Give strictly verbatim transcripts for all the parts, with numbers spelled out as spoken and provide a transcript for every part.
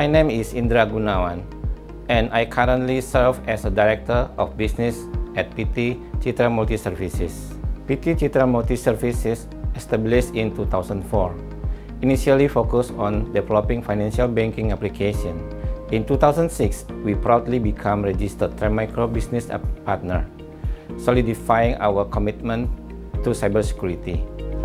My name is Indra Gunawan, and I currently serve as a Director of Business at P T Citra Multi Services. P T Citra Multi Services, established in two thousand four, initially focused on developing financial banking application. In two thousand six, we proudly became registered Trend Micro business partner, solidifying our commitment to cybersecurity.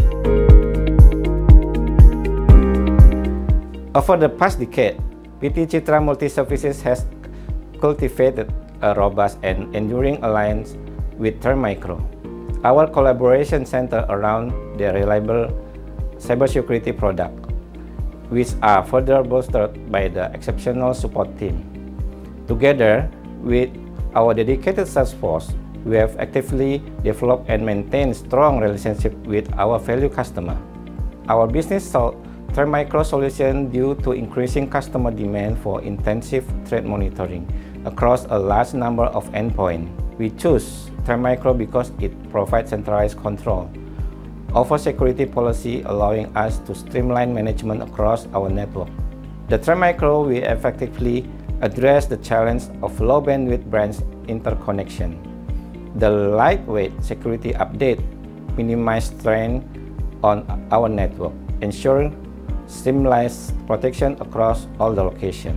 Over the past decade, P T Citra Multi Services has cultivated a robust and enduring alliance with Trend Micro. Our collaboration centers around the reliable cybersecurity product, which are further bolstered by the exceptional support team. Together with our dedicated sales force, we have actively developed and maintained strong relationships with our valued customer. Our business saw Trend Micro solution due to increasing customer demand for intensive threat monitoring across a large number of endpoints. We choose Trend Micro because it provides centralized control over security policy, allowing us to streamline management across our network. The Trend Micro will effectively address the challenge of low bandwidth branch interconnection. The lightweight security update minimizes strain on our network, ensuring seamless protection across all the locations.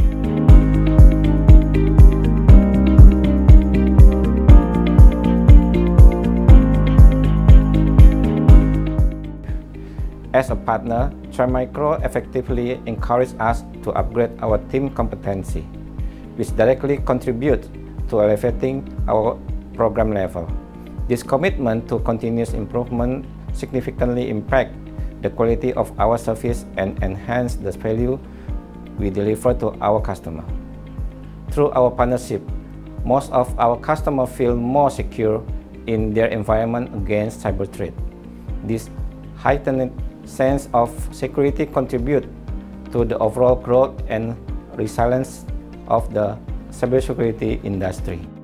As a partner, Trend Micro effectively encourages us to upgrade our team competency, which directly contributes to elevating our program level. This commitment to continuous improvement significantly impacts the quality of our service and enhance the value we deliver to our customer. Through our partnership, most of our customers feel more secure in their environment against cyber threat. This heightened sense of security contributes to the overall growth and resilience of the cybersecurity industry.